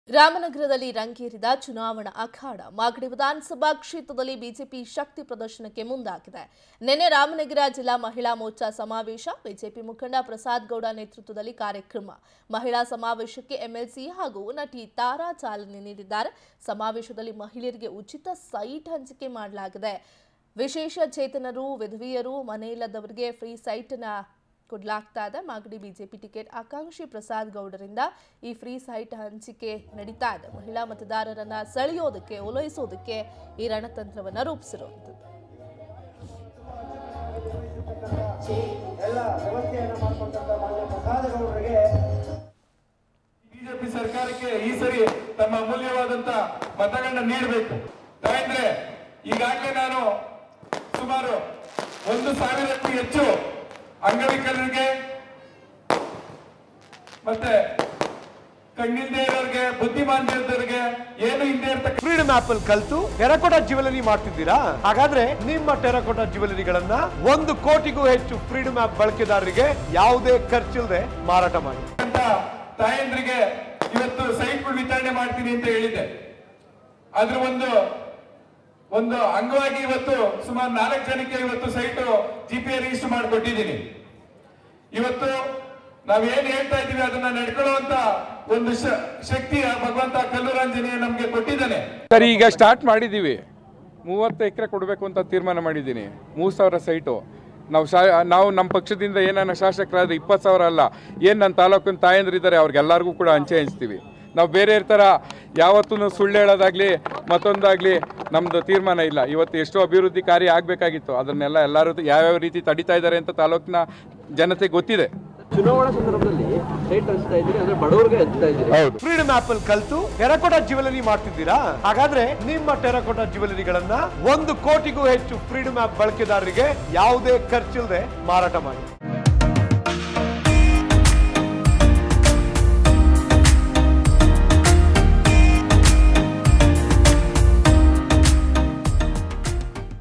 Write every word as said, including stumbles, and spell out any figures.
ರಾಮನಗರದಲ್ಲಿ ರಂಗೇರಿದ ಚುನಾವಣಾ ಅಖಾಡ ಮಾಗಡಿ ವಿಧಾನಸಭಾ ಕ್ಷೇತ್ರದಲ್ಲಿ ಬಿಜೆಪಿ ಶಕ್ತಿ ಪ್ರದರ್ಶನಕ್ಕೆ ಮುಂದಾಗಿದೆ. ನಿನ್ನೆ ರಾಮನಗರ ಜಿಲ್ಲಾ ಮಹಿಳಾ ಮೋರ್ಚಾ ಸಮಾವೇಶ, ಬಿಜೆಪಿ ಮುಖಂಡ ಪ್ರಸಾದ್ ಗೌಡ ನೇತೃತ್ವದಲ್ಲಿ ಕಾರ್ಯಕ್ರಮ. ಮಹಿಳಾ ಸಮಾವೇಶಕ್ಕೆ ಎಂಎಲ್ಸಿ ಹಾಗೂ ನಟಿ ತಾರಾ ಚಾಲನೆ ನೀಡಿದ್ದಾರೆ. ಸಮಾವೇಶದಲ್ಲಿ ಮಹಿಳೆಯರಿಗೆ ಉಚಿತ ಸೈಟ್ ಹಂಚಿಕೆ ಮಾಡಲಾಗಿದೆ. ವಿಶೇಷ ಚೇತನರು, ವಿಧವೆಯರು, ಮನೆಯಿಲ್ಲದವರಿಗೆ ಫ್ರೀ ಸೈಟ್ ನ ಕೊಡಲಾಗ್ತಾ ಇದೆ. ಮಾಗಡಿ ಬಿಜೆಪಿ ಟಿಕೆಟ್ ಆಕಾಂಕ್ಷಿ ಪ್ರಸಾದ್ ಗೌಡರಿಂದ ಈ ಫ್ರೀ ಸೈಟ್ ಹಂಚಿಕೆ ನಡೀತಾ ಇದೆ. ಮಹಿಳಾ ಮತದಾರರನ್ನ ಸೆಳೆಯೋದಕ್ಕೆ, ಓಲೈಸೋದಕ್ಕೆ ಈ ರಣತಂತ್ರವನ್ನ ರೂಪಿಸಿರುವಂಥದ್ದು. ಬಿಜೆಪಿ ಸರ್ಕಾರಕ್ಕೆ ಈ ಸರಿ ತಮ್ಮ ಅಮೂಲ್ಯವಾದಂತ ಮತಗಳನ್ನ ನೀಡಬೇಕು. ಯಾಕಂದ್ರೆ ಈಗಾಗಲೇ ನಾನು ಸುಮಾರು ಒಂದು ಸಾವಿರಕ್ಕೂ ಹೆಚ್ಚು ಅಂಗವಿಕಲರಿಗೆ ಮತ್ತೆ ಕಣ್ಣಿಲ್ದೇ ಇರೋರಿಗೆ, ಬುದ್ಧಿಮಾಂದ್ಯರಿಗೆ, ಏನು ಹಿಂದೆ ಇರ್ತಕ್ಕ ಫ್ರೀಡಮ್ ಆಪ್ ಅಲ್ಲಿ ಕಲ್ತು ಟೆರಕೋಟಾ ಜ್ಯುವೆಲರಿ ಮಾಡ್ತಿದ್ದೀರಾ? ಹಾಗಾದ್ರೆ ನಿಮ್ಮ ಟೆರಕೋಟಾ ಜ್ಯುವೆಲರಿಗಳನ್ನ ಒಂದು ಕೋಟಿಗೂ ಹೆಚ್ಚು ಫ್ರೀಡಮ್ ಆಪ್ ಬಳಕೆದಾರರಿಗೆ ಯಾವುದೇ ಖರ್ಚಿಲ್ಲದೆ ಮಾರಾಟ ಮಾಡಿ ಅಂತ ತಾಯಂದ್ರಿಗೆ ಇವತ್ತು ಸೈಟ್ಗಳು ವಿತರಣೆ ಮಾಡ್ತೀನಿ ಅಂತ ಹೇಳಿದ್ದೆ. ಅದ್ರ ಒಂದು ಒಂದು ಅಂಗವಾಗಿ ಇವತ್ತು ಸುಮಾರು ನಾಲ್ಕು ಜನಕ್ಕೆ ಇವತ್ತು ಸೈಟ್ ಜಿ ಪಿ ರಿಜಿಸ್ಟರ್ ಮಾಡಿಕೊಟ್ಟಿದ್ದೀನಿ. ಇವತ್ತು ನಾವೇನ್ ಹೇಳ್ತಾ ಇದ್ದೀವಿ ಅದನ್ನ ನಡ್ಕೊಳ್ಳುವಂತ ಒಂದು ಶಕ್ತಿ ಭಗವಂತ ಕಲ್ಲುರಾಂಜನೇಯ ನಮ್ಗೆ ಕೊಟ್ಟಿದ್ದಾನೆ. ಸರಿ, ಈಗ ಸ್ಟಾರ್ಟ್ ಮಾಡಿದ್ದೀವಿ. ಮೂವತ್ತು ಎಕರೆ ಕೊಡಬೇಕು ಅಂತ ತೀರ್ಮಾನ ಮಾಡಿದ್ದೀನಿ. ಮೂರು ಸಾವಿರ ಸೈಟು ನಾವು ಶಾ ನಾವು ನಮ್ಮ ಪಕ್ಷದಿಂದ ಏನಾನ ಶಾಸಕರಾದ್ರೆ ಇಪ್ಪತ್ತು ಸಾವಿರ ಅಲ್ಲ, ಏನು ನನ್ನ ತಾಲೂಕಿನ ತಾಯಂದ್ರಿದ್ದಾರೆ ಅವ್ರಿಗೆಲ್ಲರಿಗೂ ಕೂಡ ಹಂಚೆ ಹಂಚ್ತೀವಿ. ನಾವು ಬೇರೆ ಥರ ಯಾವತ್ತೂ ಸುಳ್ಳು ಹೇಳೋದಾಗಲಿ ಮತ್ತೊಂದಾಗಲಿ ನಮ್ಮದು ತೀರ್ಮಾನ ಇಲ್ಲ. ಇವತ್ತು ಎಷ್ಟೋ ಅಭಿವೃದ್ಧಿ ಕಾರ್ಯ ಆಗಬೇಕಾಗಿತ್ತು, ಅದನ್ನೆಲ್ಲ ಎಲ್ಲರೂ ಯಾವ್ಯಾವ ರೀತಿ ತಡಿತಾ ಇದ್ದಾರೆ ಅಂತ ತಾಲೂಕಿನ ಜನತೆ ಗೊತ್ತಿದೆ. ಚುನಾವಣಾ ಸಂದರ್ಭದಲ್ಲಿ ಸೈಟ್ ಹಂಚ್ತಾ ಇದ್ದೀರಿ, ಅಂದ್ರೆ ಬಡವರಿಗೆ ಹಂಚ್ತಾ ಇದ್ದೀರಿ. ಹೌದು, ಫ್ರೀಡಮ್ ಆಪ್ ಅಲ್ಲಿ ಕಲ್ತು ಟೆರಕೋಟಾ ಜ್ಯುವೆಲರಿ ಮಾಡ್ತಿದ್ದೀರಾ? ಹಾಗಾದ್ರೆ ನಿಮ್ಮ ಟೆರಕೋಟಾ ಜ್ಯುವೆಲರಿಗಳನ್ನ ಒಂದು ಕೋಟಿಗೂ ಹೆಚ್ಚು ಫ್ರೀಡಮ್ ಆಪ್ ಬಳಕೆದಾರರಿಗೆ ಯಾವುದೇ ಖರ್ಚಿಲ್ಲದೆ ಮಾರಾಟ ಮಾಡಿ.